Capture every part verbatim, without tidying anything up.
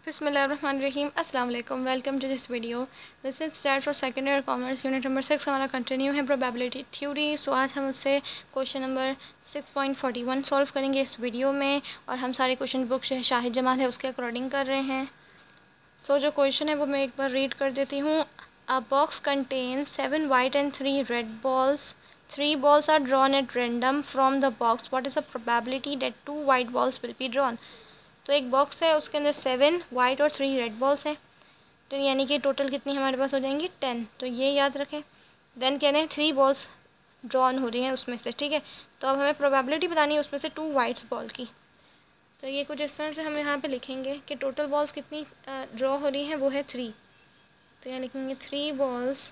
बिस्मिल्लाहिर्रहमानिर्रहीम अस्सलाम वालेकुम। Welcome to this video. This is start for second year commerce unit number six हमारा continue है प्रोबेबिलिटी थ्योरी। सो आज हम उससे question number six point forty one solve करेंगे इस वीडियो में, और हम सारे क्वेश्चन बुक जो है शाहिद जमाल है उसके अकॉर्डिंग कर रहे हैं। सो so, जो क्वेश्चन है वो मैं एक बार रीड कर देती हूँ। A box contains seven white and three red balls. Three balls are drawn at random from the box. What is the probability that two white balls will be drawn? तो एक box है, उसके अंदर seven white और three red balls हैं, तो यानी कि टोटल कितनी हमारे पास हो जाएंगी टेन। तो ये याद रखें। देन कह रहे हैं थ्री बॉल्स ड्रॉन हो रही हैं उसमें से, ठीक है। तो अब हमें प्रोबेबिलिटी बतानी है उसमें से टू वाइट्स बॉल की। तो ये कुछ इस तरह से हम यहाँ पे लिखेंगे कि टोटल बॉल्स कितनी ड्रॉ हो रही हैं, वो है थ्री। तो यहाँ लिखेंगे three balls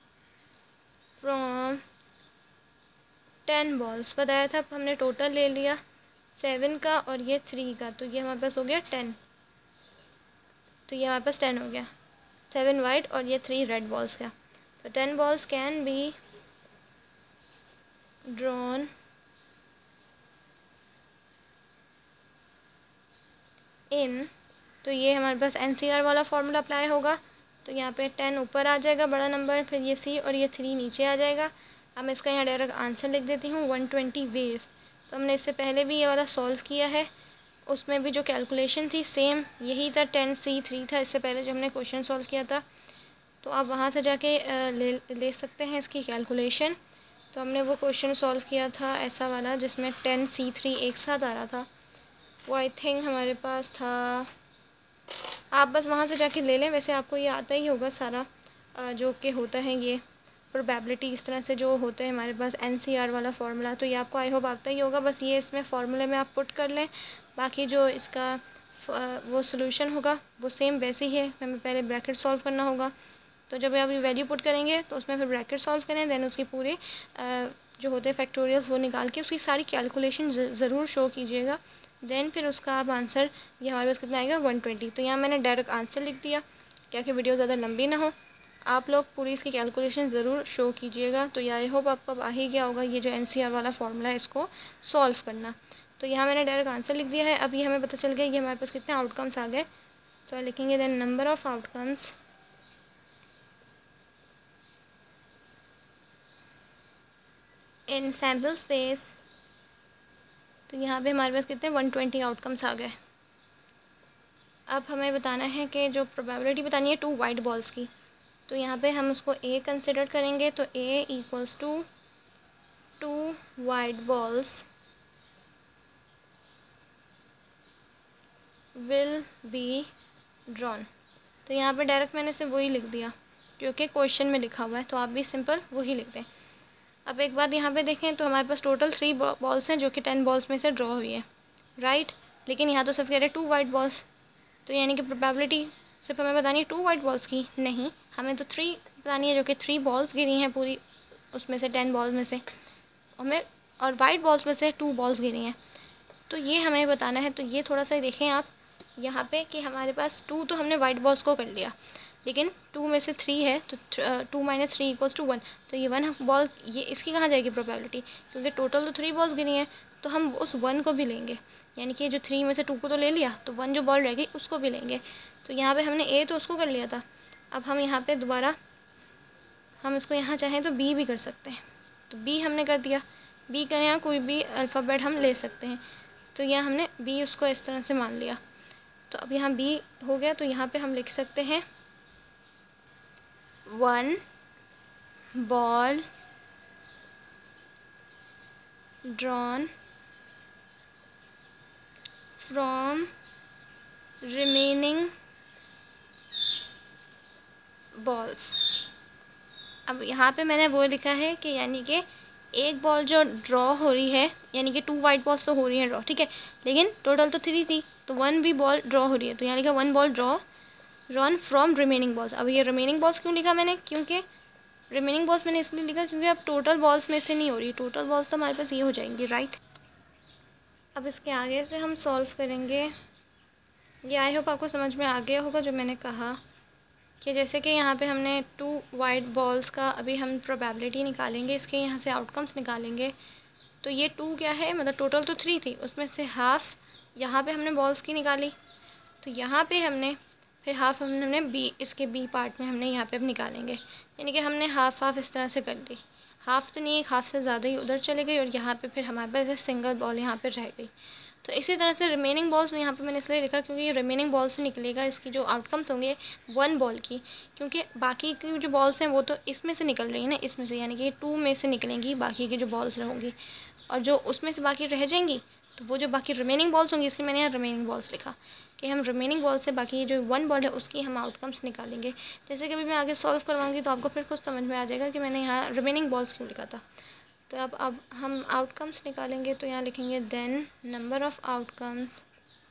from ten balls. बताया था हमने टोटल ले लिया सेवन का और ये थ्री का, तो ये हमारे पास हो गया टेन। तो ये हमारे पास टेन हो गया, सेवन वाइट और ये थ्री रेड बॉल्स का। तो ten balls can be drawn in, तो ये हमारे पास एनसीआर वाला फार्मूला अप्लाई होगा। तो यहाँ पे टेन ऊपर आ जाएगा बड़ा नंबर, फिर ये सी और ये थ्री नीचे आ जाएगा। अब मैं इसका यहाँ डायरेक्ट आंसर लिख देती हूँ, वन ट्वेंटी वेज। तो हमने इससे पहले भी ये वाला सॉल्व किया है, उसमें भी जो कैलकुलेशन थी सेम यही था, टेन सी थ्री था इससे पहले जब हमने क्वेश्चन सॉल्व किया था। तो आप वहाँ से जाके ले ले सकते हैं इसकी कैलकुलेशन। तो हमने वो क्वेश्चन सॉल्व किया था ऐसा वाला जिसमें टेन सी थ्री एक साथ आ रहा था, वो आई थिंक हमारे पास था। आप बस वहाँ से जाके ले लें, वैसे आपको ये आता ही होगा सारा जो कि होता है ये प्रोबेबिलिटी इस तरह से जो होते हैं हमारे पास एनसीआर वाला फार्मूला, तो ये आपको आई होप आता ही होगा। बस ये इसमें फार्मूले में आप पुट कर लें, बाकी जो इसका वो सोल्यूशन होगा वो सेम वैसे ही है। हमें पहले ब्रैकेट सॉल्व करना होगा, तो जब आप ये वैल्यू पुट करेंगे तो उसमें फिर ब्रैकेट सॉल्व करें, देन उसकी पूरे जो होते हैं फैक्टोरियल्स वो निकाल के उसकी सारी कैलकुलेशन ज़रूर शो कीजिएगा। देन फिर उसका आप आंसर ये हमारे पास कितना आएगा वन ट्वेंटी। तो यहाँ मैंने डायरेक्ट आंसर लिख दिया, क्या कि वीडियो ज़्यादा लंबी ना हो। आप लोग पूरी इसकी कैलकुलेशन ज़रूर शो कीजिएगा। तो ये आई होप आपको आ ही गया होगा ये जो एनसीआर वाला फार्मूला है इसको सॉल्व करना। तो यहाँ मैंने डायरेक्ट आंसर लिख दिया है। अब ये हमें पता चल गया कि हमारे पास कितने आउटकम्स आ गए। तो लिखेंगे then number of outcomes in sample space. तो यहाँ पे हमारे पास कितने वन ट्वेंटी आउटकम्स आ गए। अब हमें बताना है कि जो प्रोबेबिलिटी बतानी है टू वाइट बॉल्स की। तो यहाँ पे हम उसको ए कंसिडर करेंगे, तो A equals to two white balls will be drawn. तो यहाँ पे डायरेक्ट मैंने सिर्फ वही लिख दिया क्योंकि क्वेश्चन में लिखा हुआ है, तो आप भी सिंपल वही लिख दें। अब एक बात यहाँ पे देखें तो हमारे पास टोटल थ्री बॉल्स हैं जो कि टेन बॉल्स में से ड्रॉ हुई है, राइट। लेकिन यहाँ तो सिर्फ कह रहे टू वाइट बॉल्स, तो यानी कि प्रोबेबिलिटी सिर्फ हमें बतानी है टू वाइट बॉल्स की, नहीं हमें तो थ्री बतानी है जो कि थ्री बॉल्स गिरी हैं पूरी उसमें से टेन बॉल्स में से हमें, और वाइट बॉल्स में से टू बॉल्स गिरी हैं। तो ये हमें बताना है। तो ये थोड़ा सा देखें आप यहाँ पे कि हमारे पास टू तो हमने वाइट बॉल्स को कर लिया, लेकिन टू में से थ्री है तो two minus three equals to one. तो ये वन बॉल ये इसकी कहाँ जाएगी प्रोबेबिलिटी, क्योंकि टोटल तो थ्री बॉल्स गिरी हैं, तो हम उस वन को भी लेंगे, यानी कि जो थ्री में से टू को तो ले लिया तो वन जो बॉल रह गई उसको भी लेंगे। तो यहाँ पे हमने ए तो उसको कर लिया था, अब हम यहाँ पे दोबारा हम इसको यहाँ चाहें तो बी भी कर सकते हैं। तो बी हमने कर दिया, बी का यहाँ कोई भी अल्फ़ाबेट हम ले सकते हैं। तो यहाँ हमने बी उसको इस तरह से मान लिया। तो अब यहाँ बी हो गया, तो यहाँ पे हम लिख सकते हैं one ball drawn from remaining balls. अब यहाँ पे मैंने वो लिखा है कि यानी कि एक बॉल जो ड्रॉ हो रही है, यानी कि टू वाइट बॉल्स तो हो रही हैं ड्रॉ, ठीक है, लेकिन टोटल तो थ्री थी, तो वन भी बॉल ड्रॉ हो रही है। तो यहाँ लिखा one ball drawn from remaining balls. अब ये रिमेनिंग बॉल्स क्यों लिखा मैंने, क्योंकि रिमेनिंग बॉल्स मैंने इसलिए लिखा क्योंकि अब टोटल बॉल्स में से नहीं हो रही, टोटल बॉल्स तो हमारे पास ये हो जाएंगी, राइट। अब इसके आगे से हम सॉल्व करेंगे। ये आई होप आपको समझ में आ गया होगा जो मैंने कहा कि जैसे कि यहाँ पे हमने टू वाइट बॉल्स का अभी हम प्रोबेबिलिटी निकालेंगे, इसके यहाँ से आउटकम्स निकालेंगे। तो ये टू क्या है, मतलब टोटल तो थ्री थी, उसमें से हाफ यहाँ पे हमने बॉल्स की निकाली, तो यहाँ पे हमने फिर हाफ हमने बी इसके बी पार्ट में हमने यहाँ पे अब निकालेंगे, यानी कि हमने हाफ हाफ इस तरह से कर ली। हाफ तो नहीं, एक हाफ से ज़्यादा ही उधर चले गई और यहाँ पे फिर हमारे पास सिंगल बॉल यहाँ पे रह गई। तो इसी तरह से रिमेनिंग बॉल्स यहाँ पे मैंने इसलिए लिखा क्योंकि ये रिमेनिंग बॉल से निकलेगा, इसकी जो आउटकम्स होंगे वन बॉल की, क्योंकि बाकी की जो बॉल्स हैं वो तो इसमें से निकल रही है ना, इसमें से, यानी कि टू में से निकलेंगी बाकी की जो बॉल्स रहेंगी, और जो उसमें से बाकी रह जाएंगी तो वो जो बाकी रिमेनिंग बॉल्स होंगी, इसलिए मैंने यहाँ रिमेनिंग बॉल्स लिखा कि हम रिमेनिंग बॉल से बाकी जो वन बॉल है उसकी हम आउटकम्स निकालेंगे। जैसे कि अभी मैं आगे सॉल्व करवाऊंगी तो आपको फिर कुछ समझ में आ जाएगा कि मैंने यहाँ रिमेनिंग बॉल्स क्यों लिखा था। तो अब अब हम आउटकम्स निकालेंगे, तो यहाँ लिखेंगे then number of outcomes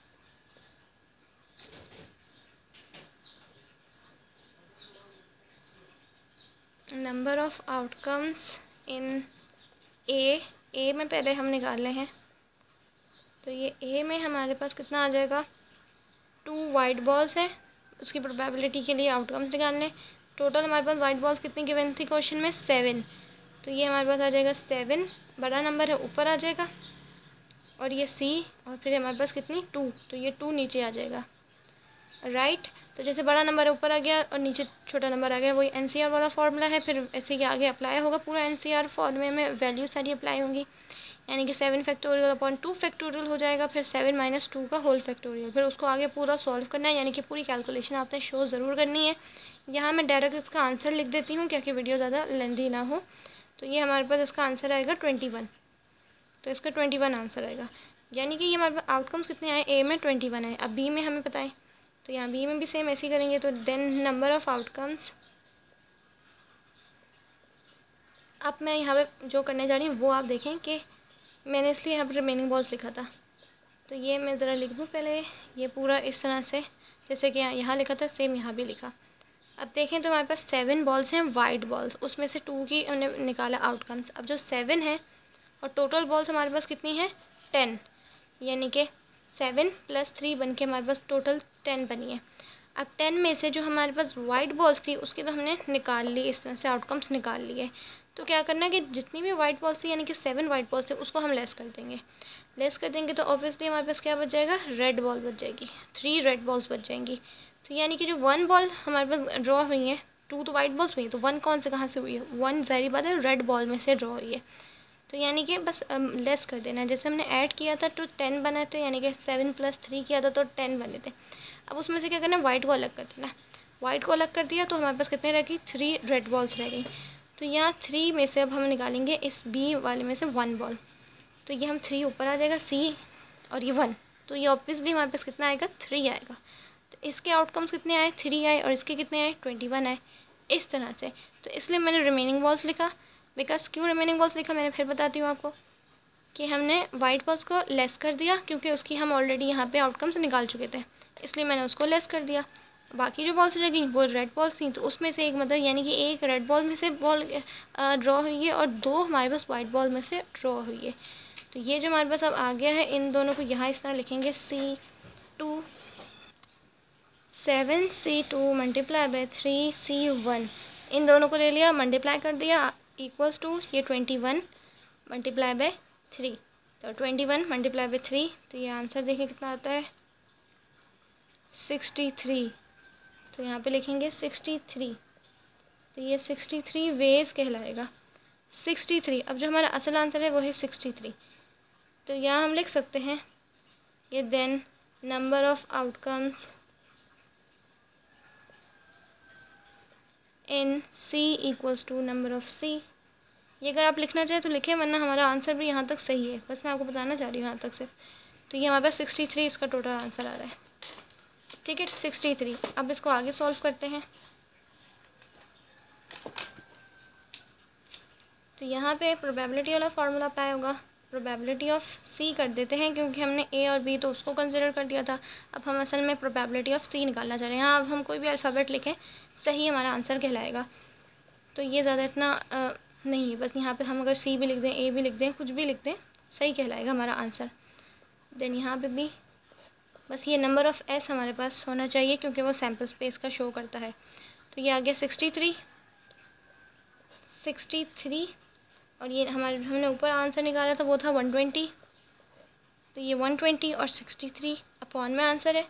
number of outcomes in A A में पहले हम निकाल रहे हैं। तो ये ए में हमारे पास कितना आ जाएगा, टू वाइट बॉल्स है, उसकी प्रोबेबिलिटी के लिए आउटकम्स निकालने। टोटल हमारे पास वाइट बॉल्स कितनी गिवन थी क्वेश्चन में, सेवन। तो ये हमारे पास आ जाएगा सेवन, बड़ा नंबर है ऊपर आ जाएगा, और ये सी, और फिर हमारे पास कितनी टू, तो ये टू नीचे आ जाएगा, राइट। तो जैसे बड़ा नंबर है ऊपर आ गया और नीचे छोटा नंबर आ गया, वही एनसीआर वाला फार्मूला है, फिर इसी के आगे अप्लाई होगा पूरा एनसीआर फार्मूले में वैल्यू सारी अप्लाई होंगी, यानी कि seven factorial upon two factorial हो जाएगा, फिर सेवन माइनस टू का होल फैक्टोरियल, फिर उसको आगे पूरा सॉल्व करना है, यानी कि पूरी कैलकुलेशन आपने शो ज़रूर करनी है। यहाँ मैं डायरेक्ट इसका आंसर लिख देती हूँ क्योंकि वीडियो ज़्यादा लेंथी ना हो। तो ये हमारे पास इसका आंसर आएगा ट्वेंटी वन, तो इसका ट्वेंटी वन आंसर आएगा, यानी कि ये हमारे पास आउटकम्स कितने आए, ए में ट्वेंटी वन आए। अब बी में हमें बताएं, तो यहाँ बी में भी सेम ऐसे ही करेंगे। तो देन नंबर ऑफ़ आउटकम्स, अब मैं यहाँ पे जो करने जा रही हूँ वो आप देखें कि मैंने इसलिए यहाँ पर रिमेनिंग बॉल्स लिखा था। तो ये मैं ज़रा लिख दूँ पहले, ये पूरा इस तरह से जैसे कि यहाँ लिखा था सेम यहाँ भी लिखा। अब देखें तो हमारे पास सेवन बॉल्स हैं वाइट बॉल्स, उसमें से टू की उन्हें निकाला आउटकम्स। अब जो सेवन है और टोटल बॉल्स हमारे पास कितनी है, टेन, यानी कि सेवन प्लस थ्री बन के हमारे पास टोटल टेन बनी है। अब टेन में से जो हमारे पास वाइट बॉल्स थी उसकी तो हमने निकाल ली, इस तरह से आउटकम्स निकाल लिए। तो क्या करना है कि जितनी भी वाइट बॉल्स थी, यानी कि सेवन वाइट बॉल्स थे, उसको हम लेस कर देंगे। लेस कर देंगे तो ऑब्वियसली हमारे पास क्या बच जाएगा, रेड बॉल बच जाएगी, थ्री रेड बॉल्स बच जाएंगी। तो यानी कि जो वन बॉल हमारे पास ड्रॉ हुई है, टू तो वाइट बॉल्स हुई है, तो वन कौन से कहाँ से हुई है, वन ज़ाहिर बात है रेड बॉल में से ड्रॉ हुई है। तो यानी कि बस लेस कर देना है, जैसे हमने ऐड किया था तो टेन बने थे, यानी कि सेवन प्लस थ्री किया था तो टेन बने थे। अब उसमें से क्या करना है, वाइट को अलग कर देना। वाइट को अलग कर दिया तो हमारे पास कितने रह गई, थ्री रेड बॉल्स रह गई। तो यहाँ थ्री में से अब हम निकालेंगे इस बी वाले में से वन बॉल, तो ये हम थ्री ऊपर आ जाएगा सी, और ये वन, तो ये ऑब्वियसली हमारे पास कितना आएगा, थ्री आएगा। तो इसके आउटकम्स कितने आए, थ्री आए, और इसके कितने आए, ट्वेंटी वन आए, इस तरह से। तो इसलिए मैंने रिमेनिंग बॉल्स लिखा। बिकॉज क्यों रिमेनिंग बॉल्स लिखा मैंने फिर बताती हूँ आपको, कि हमने वाइट बॉल्स को लेस कर दिया क्योंकि उसकी हम ऑलरेडी यहाँ पे आउटकम्स निकाल चुके थे, इसलिए मैंने उसको लेस कर दिया। बाकी जो बॉल्स रह गई वो रेड बॉल्स थी, तो उसमें से एक मतलब यानी कि एक रेड बॉल में से बॉल ड्रॉ हुई है और दो हमारे पास वाइट बॉल में से ड्रॉ हुई है। तो ये जो हमारे पास अब आ गया है, इन दोनों को यहाँ इस तरह लिखेंगे, C two, seven C two multiply by three C one, इन दोनों को ले लिया, मल्टीप्लाई कर दिया, इक्वल्स टू ये twenty one multiply by three, तो twenty one multiply by three, तो ये आंसर देखिए कितना आता है, सिक्सटी थ्री। तो यहाँ पे लिखेंगे सिक्सटी थ्री, तो ये सिक्सटी थ्री वेज कहलाएगा, सिक्सटी थ्री। अब जो हमारा असल आंसर है वो है सिक्सटी थ्री। तो यहाँ हम लिख सकते हैं ये then number of outcomes in C equals to number of C. ये अगर आप लिखना चाहें तो लिखें, वरना हमारा आंसर भी यहाँ तक सही है, बस मैं आपको बताना चाह रही हूँ यहाँ तक सिर्फ। तो ये हमारे पास सिक्सटी थ्री इसका टोटल आंसर आ रहा है, ठीक है, सिक्सटी थ्री। अब इसको आगे सॉल्व करते हैं। तो यहाँ पे प्रोबेबिलिटी वाला फार्मूला अप्लाई होगा, प्रोबेबिलिटी ऑफ़ सी कर देते हैं क्योंकि हमने ए और बी तो उसको कंसिडर कर दिया था। अब हम असल में प्रोबेबिलिटी ऑफ़ सी निकालना चाह रहे हैं। यहाँ अब हम कोई भी अल्फ़ाबेट लिखें सही हमारा आंसर कहलाएगा, तो ये ज़्यादा इतना आ, नहीं है, बस यहाँ पे हम अगर सी भी लिख दें, ए भी लिख दें, कुछ भी लिख दें, सही कहलाएगा हमारा आंसर। देन यहाँ पे भी बस ये नंबर ऑफ़ एस हमारे पास होना चाहिए क्योंकि वो सैम्पल स्पेस का शो करता है। तो ये आ गया सिक्सटी थ्री, सिक्सटी थ्री, और ये हमारे हमने ऊपर आंसर निकाला था वो था वन ट्वेंटी, तो ये वन ट्वेंटी और सिक्सटी थ्री अपॉन में आंसर है।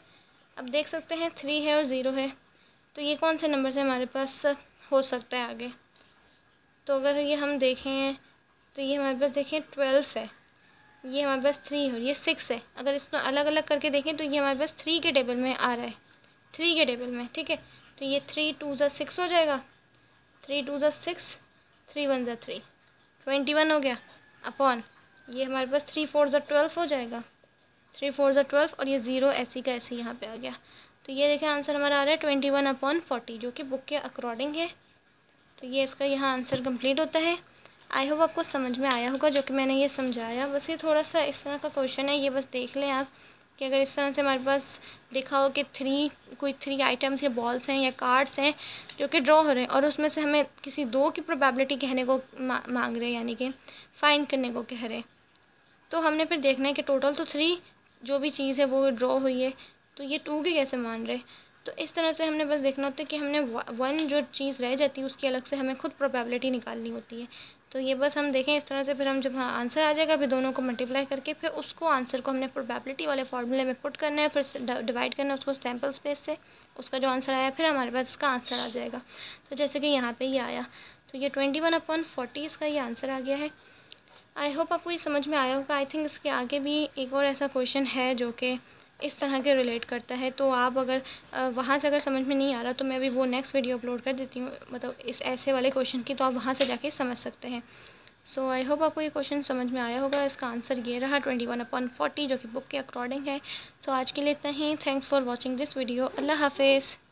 अब देख सकते हैं थ्री है और ज़ीरो है, तो ये कौन से नंबर से हमारे पास हो सकता है आगे। तो अगर ये हम देखें तो ये हमारे पास देखें ट्वेल्व है, ये हमारे पास थ्री है और ये सिक्स है। अगर इसमें अलग अलग करके देखें तो ये हमारे पास थ्री के टेबल में आ रहा है, थ्री के टेबल में, ठीक है। तो ये थ्री टू ज़ा सिक्स हो जाएगा, थ्री टू ज़ा सिक्स, थ्री वन ज़ा थ्री, ट्वेंटी वन हो गया अपॉन ये हमारे पास थ्री फोर ज़ा ट्वेल्व हो जाएगा, थ्री फोर ज़ा ट्वेल्व और ये ज़ीरो ऐसी का ऐसी यहाँ पे आ गया। तो ये देखें आंसर हमारा आ रहा है ट्वेंटी वन अपॉन फोर्टी, जो कि बुक के अकॉर्डिंग है। तो ये इसका यहाँ आंसर कंप्लीट होता है। आई होप आपको समझ में आया होगा जो कि मैंने ये समझाया। बस ये थोड़ा सा इस तरह का क्वेश्चन है, ये बस देख लें आप कि अगर इस तरह से हमारे पास लिखा हो कि थ्री कोई थ्री आइटम्स या बॉल्स हैं या कार्ड्स हैं जो कि ड्रॉ हो रहे हैं और उसमें से हमें किसी दो की प्रोबेबिलिटी कहने को मा, मांग रहे हैं, यानी कि फाइंड करने को कह रहे हैं, तो हमने फिर देखना है कि टोटल तो थ्री जो भी चीज़ है वो ड्रॉ हुई है, तो ये टू की कैसे मान रहे। तो इस तरह से हमने बस देखना होता है कि हमने वन जो चीज़ रह जाती है उसकी अलग से हमें खुद प्रोबेबिलिटी निकालनी होती है। तो ये बस हम देखें इस तरह से, फिर हम जब हाँ आंसर आ जाएगा फिर दोनों को मल्टीप्लाई करके फिर उसको आंसर को हमने प्रोबेबिलिटी वाले फार्मूले में पुट करना है, फिर डिवाइड करना है उसको सैम्पल स्पेस से, उसका जो आंसर आया फिर हमारे पास इसका आंसर आ जाएगा। तो जैसे कि यहाँ पे ये यह आया, तो ये ट्वेंटी वन अपॉन फोर्टी इसका ये आंसर आ गया है। आई होप आपको ये समझ में आया होगा। आई थिंक इसके आगे भी एक और ऐसा क्वेश्चन है जो कि इस तरह के रिलेट करता है, तो आप अगर वहाँ से अगर समझ में नहीं आ रहा तो मैं अभी वो नेक्स्ट वीडियो अपलोड कर देती हूँ, मतलब इस ऐसे वाले क्वेश्चन की, तो आप वहाँ से जाके समझ सकते हैं। सो आई होप आपको ये क्वेश्चन समझ में आया होगा। इसका आंसर ये रहा ट्वेंटी वन अपॉन फोर्टी, जो कि बुक के अकॉर्डिंग है। सो so, आज के लिए इतना ही। Thanks for watching this video. अल्लाह हाफिज़।